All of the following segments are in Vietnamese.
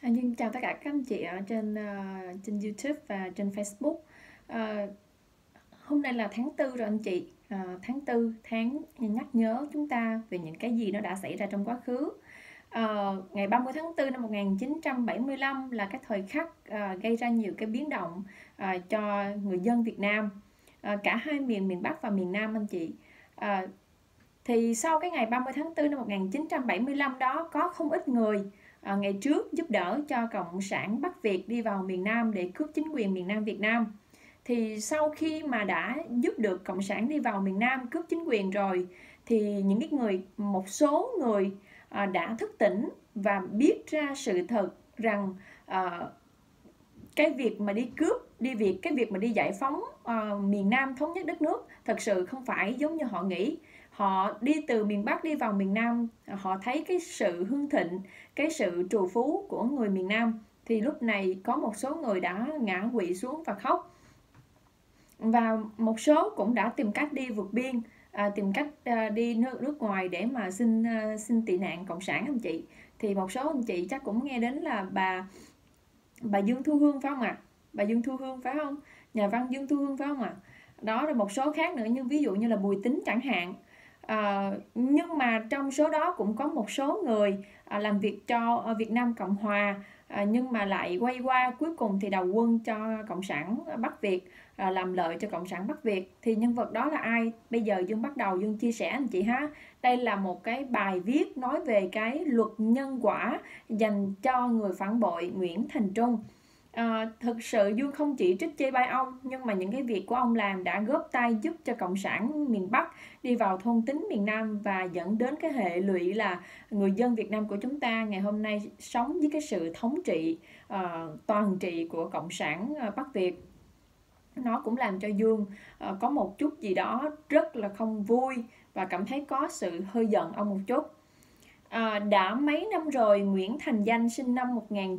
Nhưng chào tất cả các anh chị ở trên YouTube và trên Facebook. Ờ, Hôm nay là tháng tư rồi anh chị. Tháng tư, tháng nhắc nhớ chúng ta về những cái gì nó đã xảy ra trong quá khứ. Ngày 30 tháng 4 năm 1975 là cái thời khắc gây ra nhiều cái biến động cho người dân Việt Nam, cả hai miền Bắc và miền Nam anh chị. Thì sau cái ngày 30 tháng 4 năm 1975 đó, có không ít người ngày trước giúp đỡ cho Cộng sản Bắc Việt đi vào miền Nam để cướp chính quyền miền Nam Việt Nam. Thì sau khi mà đã giúp được Cộng sản đi vào miền Nam cướp chính quyền rồi, thì một số người đã thức tỉnh và biết ra sự thật rằng cái việc mà đi cướp, cái việc mà đi giải phóng miền Nam, thống nhất đất nước thật sự không phải giống như họ nghĩ. Họ đi từ miền Bắc đi vào miền Nam, họ thấy cái sự hưng thịnh, cái sự trù phú của người miền Nam, thì lúc này có một số người đã ngã quỵ xuống và khóc, và một số cũng đã tìm cách đi vượt biên, tìm cách đi nước ngoài để mà xin tị nạn cộng sản anh chị. Thì một số anh chị chắc cũng nghe đến là bà Dương Thu Hương phải không ạ? Bà Dương Thu Hương phải không? Nhà văn Dương Thu Hương phải không ạ? Đó, rồi một số khác nữa, như ví dụ như là Bùi Tín chẳng hạn. Nhưng mà trong số đó cũng có một số người làm việc cho Việt Nam Cộng Hòa, nhưng mà lại quay qua cuối cùng thì đầu quân cho Cộng sản Bắc Việt, làm lợi cho Cộng sản Bắc Việt. Thì nhân vật đó là ai? Bây giờ Dương chia sẻ anh chị ha. Đây là một cái bài viết nói về cái luật nhân quả dành cho người phản bội Nguyễn Thành Trung. Thực sự Dương không chỉ trích chê bai ông, nhưng mà những cái việc của ông làm đã góp tay giúp cho Cộng sản miền Bắc đi vào thôn tính miền Nam, và dẫn đến cái hệ lụy là người dân Việt Nam của chúng ta ngày hôm nay sống với cái sự thống trị toàn trị của Cộng sản Bắc Việt. Nó cũng làm cho Dương có một chút gì đó rất là không vui và cảm thấy có sự hơi giận ông một chút. Đã mấy năm rồi, Nguyễn Thành Danh sinh năm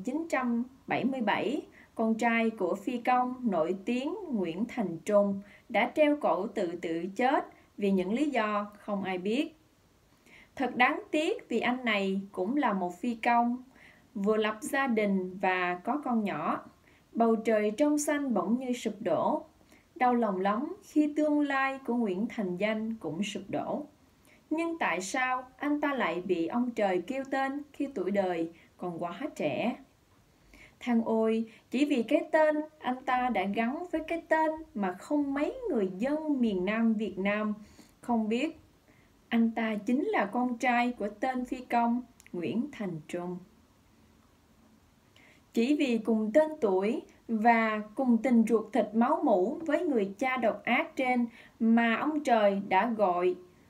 1977, con trai của phi công nổi tiếng Nguyễn Thành Trung, đã treo cổ tự tử chết vì những lý do không ai biết. Thật đáng tiếc vì anh này cũng là một phi công, vừa lập gia đình và có con nhỏ. Bầu trời trong xanh bỗng như sụp đổ. Đau lòng lắm khi tương lai của Nguyễn Thành Danh cũng sụp đổ. Nhưng tại sao anh ta lại bị ông trời kêu tên khi tuổi đời còn quá trẻ? Thằng ôi, chỉ vì cái tên anh ta đã gắn với cái tên mà không mấy người dân miền Nam Việt Nam không biết. Anh ta chính là con trai của tên phi công Nguyễn Thành Trung. Chỉ vì cùng tên tuổi và cùng tình ruột thịt máu mủ với người cha độc ác trên mà ông trời đã gọi.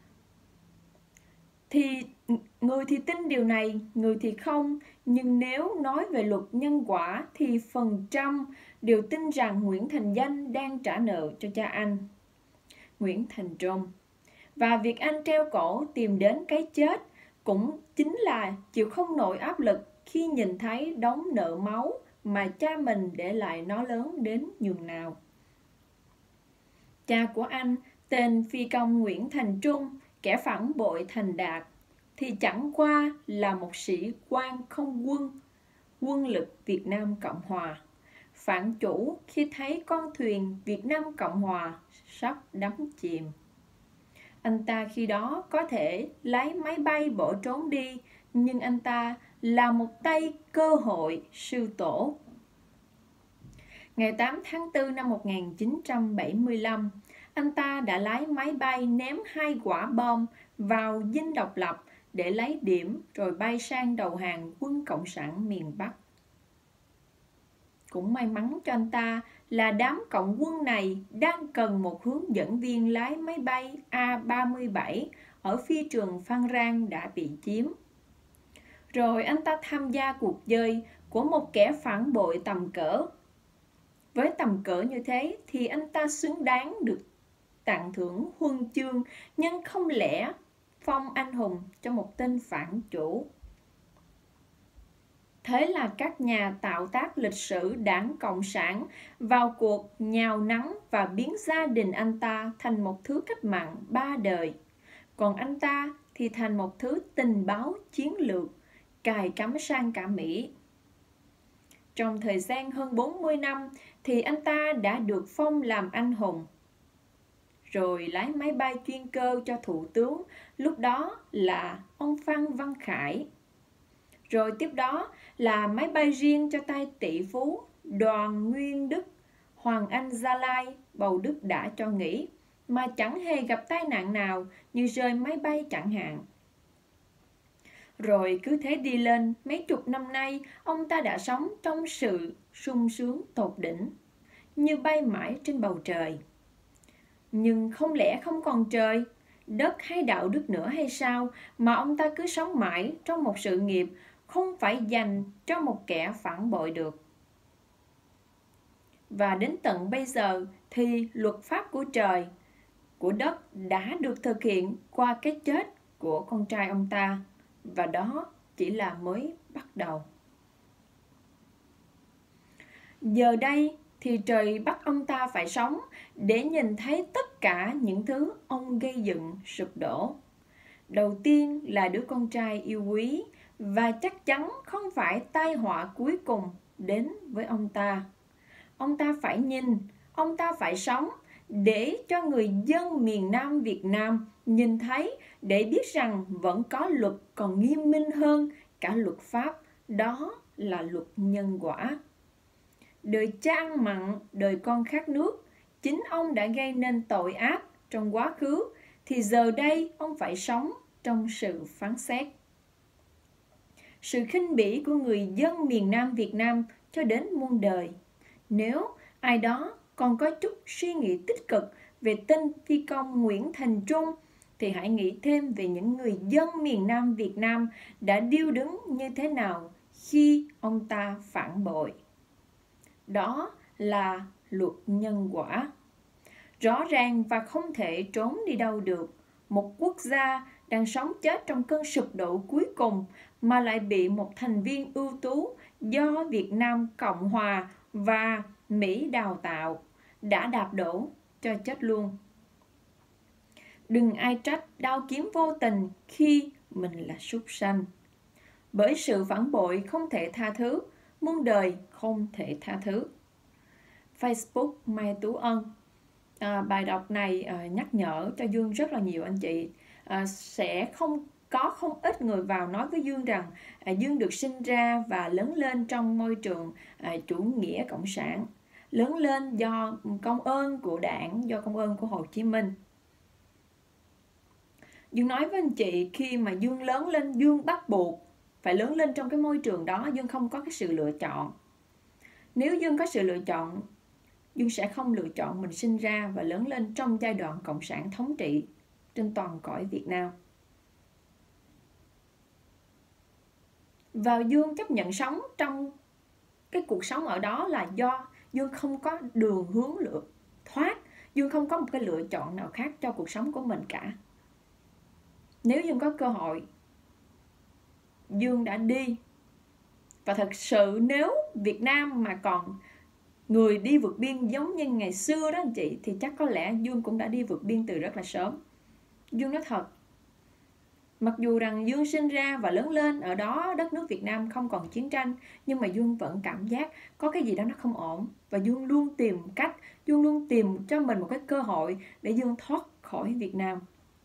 Thì người thì tin điều này, người thì không. Nhưng nếu nói về luật nhân quả thì phần trăm đều tin rằng Nguyễn Thành Danh đang trả nợ cho cha anh, Nguyễn Thành Trung. Và việc anh treo cổ tìm đến cái chết cũng chính là chịu không nổi áp lực khi nhìn thấy đống nợ máu mà cha mình để lại nó lớn đến nhường nào. Cha của anh, tên phi công Nguyễn Thành Trung, kẻ phản bội thành đạt, thì chẳng qua là một sĩ quan không quân, quân lực Việt Nam Cộng Hòa, phản chủ khi thấy con thuyền Việt Nam Cộng Hòa sắp đắm chìm. Anh ta khi đó có thể lái máy bay bỏ trốn đi, nhưng anh ta là một tay cơ hội sư tổ. Ngày 8 tháng 4 năm 1975, anh ta đã lái máy bay ném 2 quả bom vào Dinh Độc Lập để lấy điểm rồi bay sang đầu hàng quân Cộng sản miền Bắc. Cũng may mắn cho anh ta là đám cộng quân này đang cần một hướng dẫn viên lái máy bay A-37 ở phi trường Phan Rang đã bị chiếm. Rồi anh ta tham gia cuộc chơi của một kẻ phản bội tầm cỡ. Với tầm cỡ như thế thì anh ta xứng đáng được tặng thưởng huân chương, nhưng không lẽ phong anh hùng cho một tên phản chủ. Thế là các nhà tạo tác lịch sử Đảng Cộng sản vào cuộc nhào nắng và biến gia đình anh ta thành một thứ cách mạng 3 đời. Còn anh ta thì thành một thứ tình báo chiến lược, cài cắm sang cả Mỹ. Trong thời gian hơn 40 năm thì anh ta đã được phong làm anh hùng. Rồi lái máy bay chuyên cơ cho thủ tướng, lúc đó là ông Phan Văn Khải. Rồi tiếp đó là máy bay riêng cho tay tỷ phú Đoàn Nguyên Đức, Hoàng Anh Gia Lai, bầu Đức đã cho nghỉ, mà chẳng hề gặp tai nạn nào như rơi máy bay chẳng hạn. Rồi cứ thế đi lên, mấy chục năm nay, ông ta đã sống trong sự sung sướng tột đỉnh, như bay mãi trên bầu trời. Nhưng không lẽ không còn trời, đất hay đạo đức nữa hay sao mà ông ta cứ sống mãi trong một sự nghiệp không phải dành cho một kẻ phản bội được. Và đến tận bây giờ thì luật pháp của trời, của đất đã được thực hiện qua cái chết của con trai ông ta, và đó chỉ là mới bắt đầu. Giờ đây thì trời bắt ông ta phải sống để nhìn thấy tất cả những thứ ông gây dựng sụp đổ. Đầu tiên là đứa con trai yêu quý, và chắc chắn không phải tai họa cuối cùng đến với ông ta. Ông ta phải nhìn, ông ta phải sống để cho người dân miền Nam Việt Nam nhìn thấy, để biết rằng vẫn có luật còn nghiêm minh hơn cả luật pháp, đó là luật nhân quả. Đời cha ăn mặn, đời con khát nước, chính ông đã gây nên tội ác trong quá khứ, thì giờ đây ông phải sống trong sự phán xét. Sự khinh bỉ của người dân miền Nam Việt Nam cho đến muôn đời. Nếu ai đó còn có chút suy nghĩ tích cực về tên phi công Nguyễn Thành Trung, thì hãy nghĩ thêm về những người dân miền Nam Việt Nam đã điêu đứng như thế nào khi ông ta phản bội. Đó là luật nhân quả. Rõ ràng và không thể trốn đi đâu được. Một quốc gia đang sống chết trong cơn sụp đổ cuối cùng mà lại bị một thành viên ưu tú do Việt Nam Cộng Hòa và Mỹ đào tạo đã đạp đổ cho chết luôn. Đừng ai trách đao kiếm vô tình khi mình là súc sanh. Bởi sự phản bội không thể tha thứ, muôn đời không thể tha thứ. Facebook Mai Tú Ân. Bài đọc này nhắc nhở cho Dương rất là nhiều anh chị. Sẽ không ít người vào nói với Dương rằng Dương được sinh ra và lớn lên trong môi trường chủ nghĩa cộng sản, lớn lên do công ơn của Đảng, do công ơn của Hồ Chí Minh. Dương nói với anh chị, khi mà Dương lớn lên, Dương bắt buộc phải lớn lên trong cái môi trường đó. Dương không có cái sự lựa chọn. Nếu Dương có sự lựa chọn, Dương sẽ không lựa chọn mình sinh ra và lớn lên trong giai đoạn cộng sản thống trị trên toàn cõi Việt Nam. Và Dương chấp nhận sống trong cái cuộc sống ở đó là do Dương không có đường hướng thoát. Dương không có một cái lựa chọn nào khác cho cuộc sống của mình cả. Nếu Dương có cơ hội, Dương đã đi. Và thật sự nếu Việt Nam mà còn người đi vượt biên giống như ngày xưa đó anh chị, thì chắc có lẽ Dương cũng đã đi vượt biên từ rất là sớm. Dương nói thật, mặc dù rằng Dương sinh ra và lớn lên ở đó, đất nước Việt Nam không còn chiến tranh, nhưng mà Dương vẫn cảm giác có cái gì đó nó không ổn. Và Dương luôn tìm cách, Dương luôn tìm cho mình một cái cơ hội để Dương thoát khỏi Việt Nam.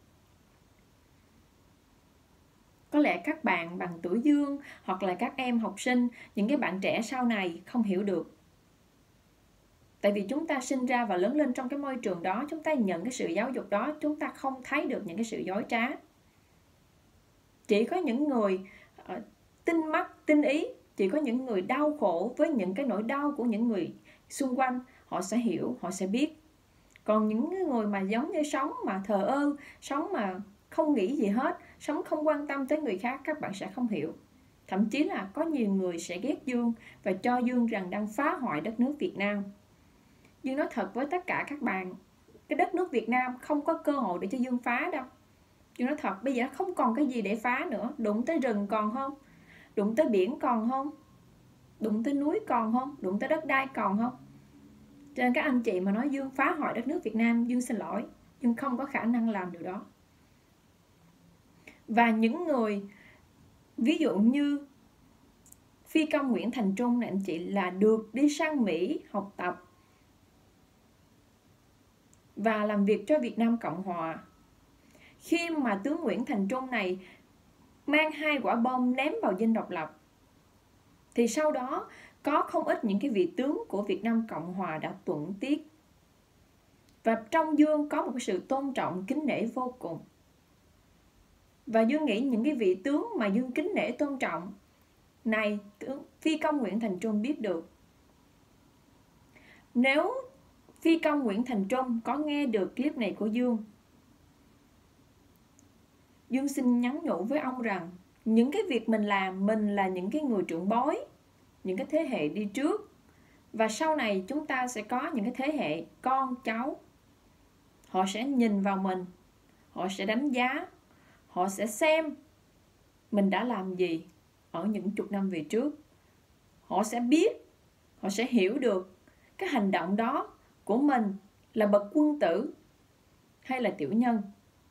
Có lẽ các bạn bằng tuổi Dương hoặc là các em học sinh, những cái bạn trẻ sau này không hiểu được. Tại vì chúng ta sinh ra và lớn lên trong cái môi trường đó, chúng ta nhận cái sự giáo dục đó, chúng ta không thấy được những cái sự dối trá. Chỉ có những người tinh mắt, tinh ý, chỉ có những người đau khổ với những cái nỗi đau của những người xung quanh, họ sẽ hiểu, họ sẽ biết. Còn những người mà giống như sống mà thờ ơ, sống mà không nghĩ gì hết, sống không quan tâm tới người khác, các bạn sẽ không hiểu. Thậm chí là có nhiều người sẽ ghét Dương và cho Dương rằng đang phá hoại đất nước Việt Nam. Dương nói thật với tất cả các bạn, cái đất nước Việt Nam không có cơ hội để cho Dương phá đâu. Dương nói thật, bây giờ không còn cái gì để phá nữa. Đụng tới rừng còn không? Đụng tới biển còn không? Đụng tới núi còn không? Đụng tới đất đai còn không? Cho nên các anh chị mà nói Dương phá hoại đất nước Việt Nam, Dương xin lỗi, Dương không có khả năng làm điều đó. Và những người ví dụ như phi công Nguyễn Thành Trung này anh chị là được đi sang Mỹ học tập và làm việc cho Việt Nam Cộng Hòa. Khi mà tướng Nguyễn Thành Trung này mang 2 quả bom ném vào Dinh Độc Lập, thì sau đó có không ít những cái vị tướng của Việt Nam Cộng Hòa đã tuẫn tiết. Và trong Dương có một sự tôn trọng, kính nể vô cùng. Và Dương nghĩ những cái vị tướng mà Dương kính nể tôn trọng này, phi công Nguyễn Thành Trung biết được. Nếu phi công Nguyễn Thành Trung có nghe được clip này của Dương, Dương xin nhắn nhủ với ông rằng những cái việc mình làm, mình là những cái người trưởng bối, những cái thế hệ đi trước. Và sau này chúng ta sẽ có những cái thế hệ con cháu. Họ sẽ nhìn vào mình, họ sẽ đánh giá, họ sẽ xem mình đã làm gì ở những chục năm về trước. Họ sẽ biết, họ sẽ hiểu được cái hành động đó của mình là bậc quân tử hay là tiểu nhân.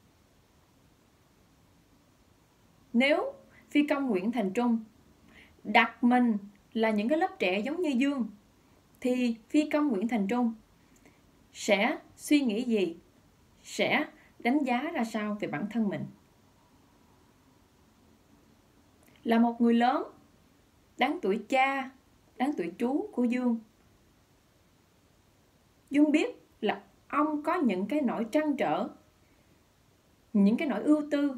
Nếu phi công Nguyễn Thành Trung đặt mình là những cái lớp trẻ giống như Dương, thì phi công Nguyễn Thành Trung sẽ suy nghĩ gì, sẽ đánh giá ra sao về bản thân mình. Là một người lớn, đáng tuổi cha, đáng tuổi chú của Dương, Dương biết là ông có những cái nỗi trăn trở, những cái nỗi ưu tư.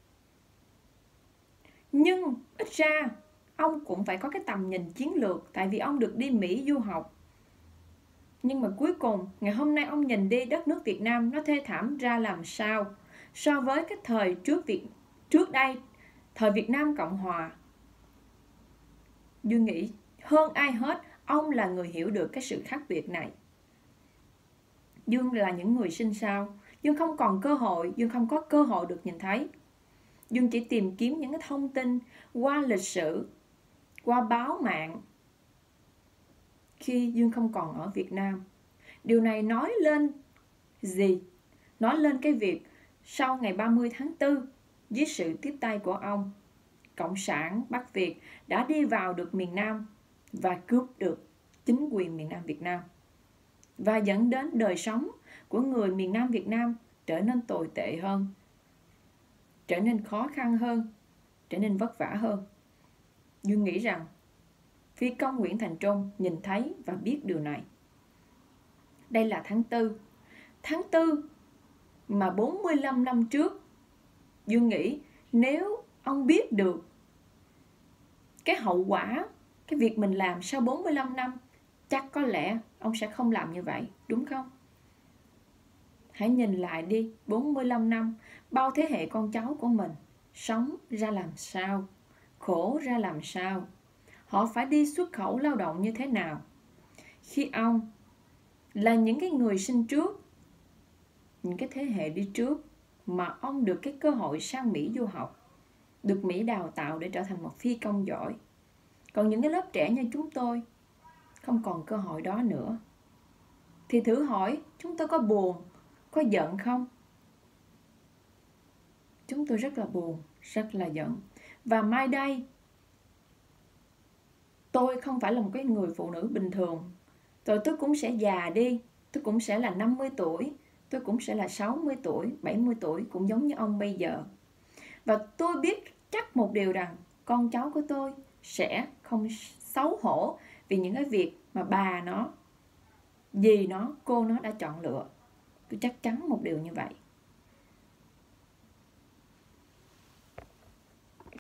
Nhưng ít ra ông cũng phải có cái tầm nhìn chiến lược, tại vì ông được đi Mỹ du học. Nhưng mà cuối cùng, ngày hôm nay ông nhìn đi đất nước Việt Nam nó thê thảm ra làm sao so với cái thời trước đây, thời Việt Nam Cộng Hòa. Dương nghĩ hơn ai hết, ông là người hiểu được cái sự khác biệt này. Dương là những người sinh sau, Dương không còn cơ hội, Dương không có cơ hội được nhìn thấy. Dương chỉ tìm kiếm những cái thông tin qua lịch sử, qua báo mạng, khi Dương không còn ở Việt Nam. Điều này nói lên gì? Nói lên cái việc sau ngày 30 tháng 4, dưới sự tiếp tay của ông, Cộng sản Bắc Việt đã đi vào được miền Nam và cướp được chính quyền miền Nam Việt Nam, và dẫn đến đời sống của người miền Nam Việt Nam trở nên tồi tệ hơn, trở nên khó khăn hơn, trở nên vất vả hơn. Dương nghĩ rằng phi công Nguyễn Thành Trung nhìn thấy và biết điều này. Đây là tháng 4. Tháng 4 mà 45 năm trước, Dương nghĩ nếu ông biết được cái hậu quả, cái việc mình làm sau 45 năm, chắc có lẽ ông sẽ không làm như vậy, đúng không? Hãy nhìn lại đi, 45 năm, bao thế hệ con cháu của mình sống ra làm sao, khổ ra làm sao, họ phải đi xuất khẩu lao động như thế nào. Khi ông là những cái người sinh trước, những cái thế hệ đi trước, mà ông được cái cơ hội sang Mỹ du học, được Mỹ đào tạo để trở thành một phi công giỏi. Còn những cái lớp trẻ như chúng tôi không còn cơ hội đó nữa, thì thử hỏi chúng tôi có buồn, có giận không? Chúng tôi rất là buồn, rất là giận. Và mai đây, tôi không phải là một cái người phụ nữ bình thường. Rồi tôi cũng sẽ già đi, tôi cũng sẽ là 50 tuổi, tôi cũng sẽ là 60 tuổi, 70 tuổi, cũng giống như ông bây giờ. Và tôi biết chắc một điều rằng con cháu của tôi sẽ không xấu hổ vì những cái việc mà bà nó, dì nó, cô nó đã chọn lựa. Tôi chắc chắn một điều như vậy.